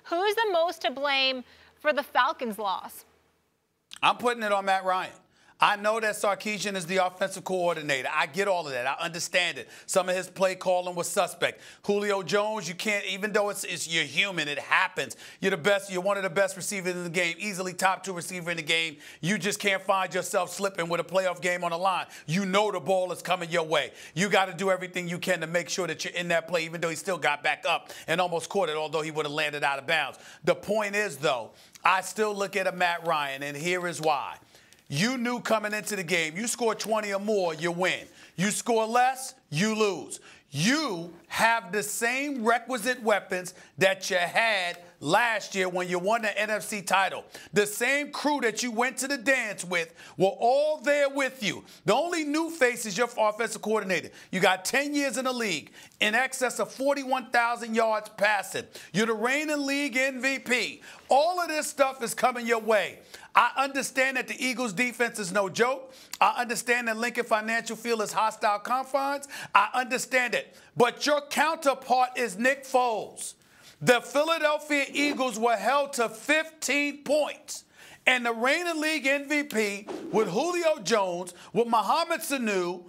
Who's the most to blame for the Falcons' loss? I'm putting it on Matt Ryan. I know that Sarkisian is the offensive coordinator. I get all of that. I understand it. Some of his play calling was suspect. Julio Jones, you can't, even though you're human, it happens. You're the best. You're one of the best receivers in the game, easily top 2 receiver in the game. You just can't find yourself slipping with a playoff game on the line. You know the ball is coming your way. You got to do everything you can to make sure that you're in that play, even though he still got back up and almost caught it, although he would have landed out of bounds. The point is, though, I still look at a Matt Ryan, and here is why. You knew coming into the game, you score 20 or more, you win. You score less, you lose. You have the same requisite weapons that you had last year when you won the NFC title. The same crew that you went to the dance with were all there with you. The only new face is your offensive coordinator. You got 10 years in the league, in excess of 41,000 yards passing. You're the reigning league MVP. All of this stuff is coming your way. I understand that the Eagles' defense is no joke. I understand that Lincoln Financial Field is hostile confines. I understand it. But your counterpart is Nick Foles. The Philadelphia Eagles were held to 15 points. And the reigning league MVP with Julio Jones, with Mohamed Sanu,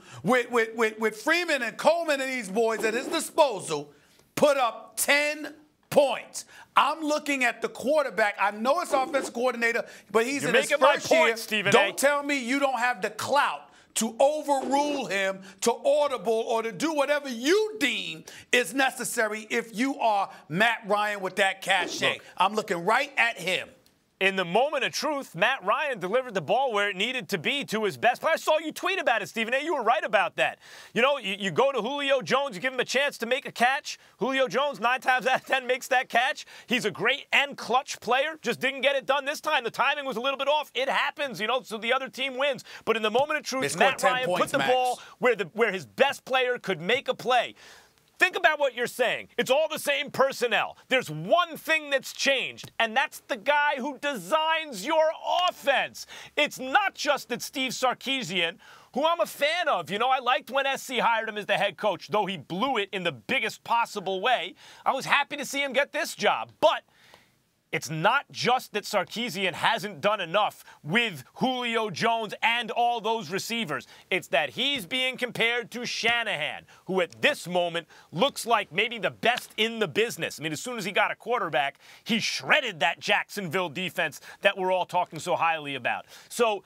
with Freeman and Coleman and these boys at his disposal, put up 10 points. I'm looking at the quarterback. I know it's offensive coordinator, but he's in his first year. Stephen Don't tell me you don't have the clout to overrule him, to audible, or to do whatever you deem is necessary if you are Matt Ryan with that cachet. I'm looking right at him. In the moment of truth, Matt Ryan delivered the ball where it needed to be to his best player. I saw you tweet about it, Stephen A. You were right about that. You know, you go to Julio Jones, you give him a chance to make a catch. Julio Jones, 9 times out of 10, makes that catch. He's a great and clutch player, just didn't get it done this time. The timing was a little bit off. It happens, you know, so the other team wins. But in the moment of truth, Matt Ryan put the ball where his best player could make a play. Think about what you're saying. It's all the same personnel. There's one thing that's changed, and that's the guy who designs your offense. It's not just that Steve Sarkisian, who I'm a fan of. You know, I liked when SC hired him as the head coach, though he blew it in the biggest possible way. I was happy to see him get this job. But it's not just that Sarkisian hasn't done enough with Julio Jones and all those receivers. It's that he's being compared to Shanahan, who at this moment looks like maybe the best in the business. I mean, as soon as he got a quarterback, he shredded that Jacksonville defense that we're all talking so highly about. So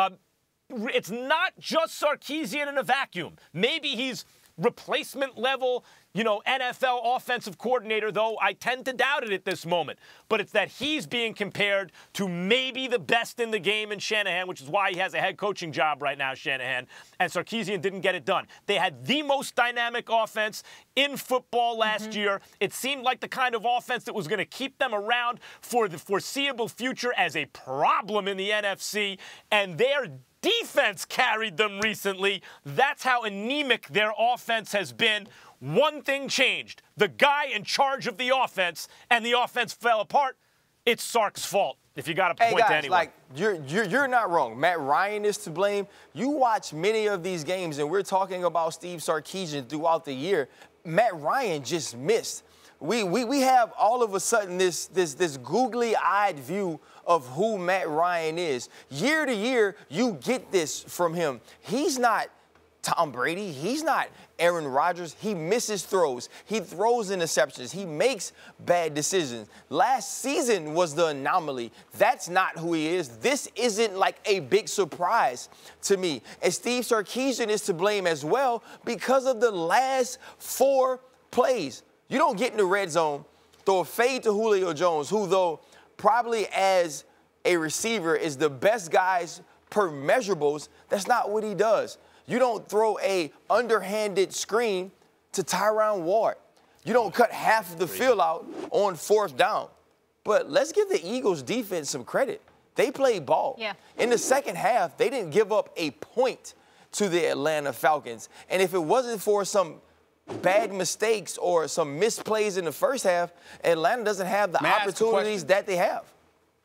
it's not just Sarkisian in a vacuum. Maybe he's replacement level, you know, NFL offensive coordinator, though I tend to doubt it at this moment. But it's that he's being compared to maybe the best in the game in Shanahan, which is why he has a head coaching job right now, Shanahan. And Sarkisian didn't get it done. They had the most dynamic offense in football last year. It seemed like the kind of offense that was going to keep them around for the foreseeable future as a problem in the NFC. And their defense carried them recently. That's how anemic their offense has been. One thing changed. The guy in charge of the offense, and the offense fell apart. It's Sark's fault, if you got to point to anyone. Like, you're not wrong. Matt Ryan is to blame. You watch many of these games, and we're talking about Steve Sarkisian throughout the year. Matt Ryan just missed. We have all of a sudden this googly-eyed view of who Matt Ryan is. Year to year, you get this from him. He's not Tom Brady. He's not Aaron Rodgers. He misses throws. He throws interceptions. He makes bad decisions. Last season was the anomaly. That's not who he is. This isn't like a big surprise to me. And Steve Sarkisian is to blame as well because of the last 4 plays. You don't get in the red zone, throw a fade to Julio Jones, who, though, probably as a receiver is the best guys per measurables. That's not what he does. You don't throw a underhanded screen to Tyron Ward. You don't cut half of the field out on 4th down. But let's give the Eagles defense some credit. They played ball. Yeah. In the second half, they didn't give up a point to the Atlanta Falcons. And if it wasn't for some bad mistakes or some misplays in the first half, Atlanta doesn't have the opportunities that they have.